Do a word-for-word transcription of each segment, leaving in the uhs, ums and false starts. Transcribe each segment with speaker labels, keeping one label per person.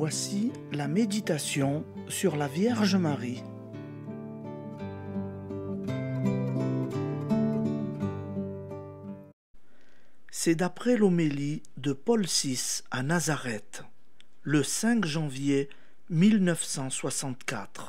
Speaker 1: Voici la méditation sur la Vierge Marie. C'est d'après l'homélie de Paul six à Nazareth, le cinq janvier mille neuf cent soixante-quatre.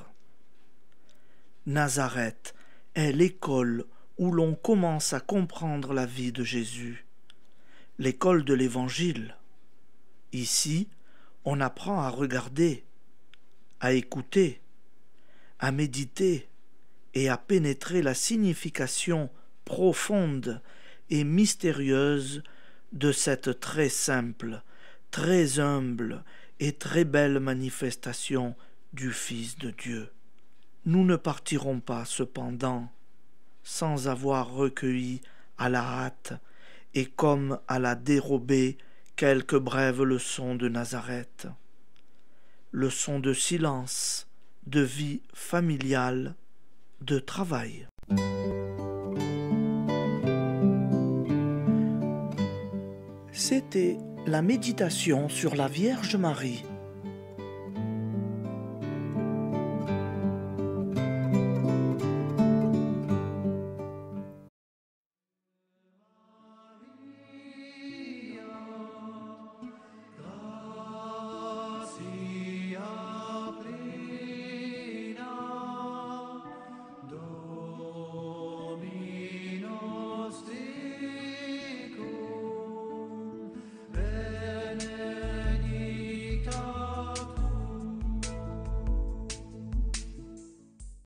Speaker 1: Nazareth est l'école où l'on commence à comprendre la vie de Jésus, l'école de l'Évangile. Ici, on apprend à regarder, à écouter, à méditer et à pénétrer la signification profonde et mystérieuse de cette très simple, très humble et très belle manifestation du Fils de Dieu. Nous ne partirons pas, cependant, sans avoir recueilli à la hâte et comme à la dérobée quelques brèves leçons de Nazareth, leçons de silence, de vie familiale, de travail. C'était la méditation sur la Vierge Marie.